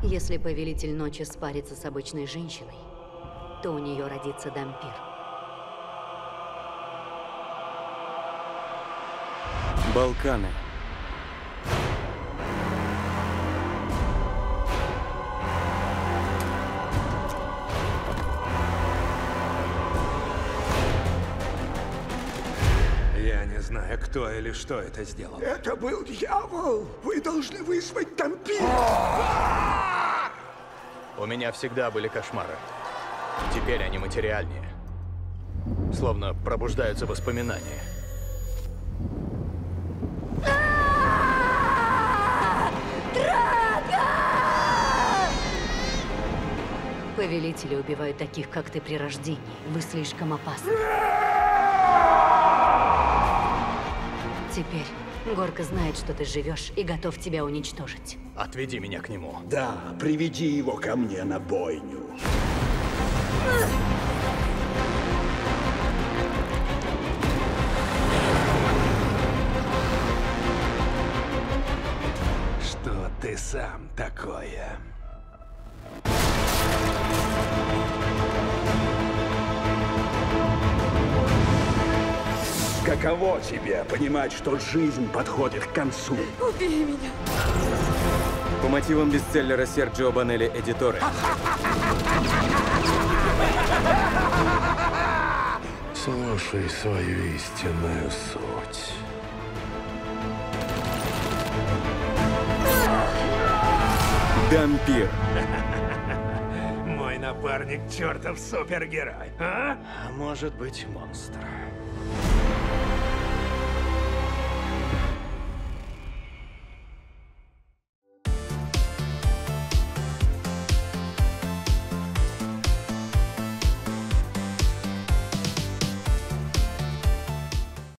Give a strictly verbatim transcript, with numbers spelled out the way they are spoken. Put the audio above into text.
Если повелитель ночи спарится с обычной женщиной, то у нее родится дампир. Балканы. Я не знаю, кто или что это сделал. Это был дьявол! Вы должны вызвать дампир! У меня всегда были кошмары. Теперь они материальнее. Словно пробуждаются воспоминания. Повелители убивают таких, как ты, при рождении. Вы слишком опасны. Теперь Горка знает, что ты живешь, и готов тебя уничтожить. Отведи меня к нему. Да, приведи его ко мне на бойню. Что ты сам такое? Каково тебе понимать, что жизнь подходит к концу? Убей меня. По мотивам бестселлера Серджио Банелли «Эдиторе». Слушай свою истинную суть. Дампир. Мой напарник чертов супергерой, а? А может быть, монстр.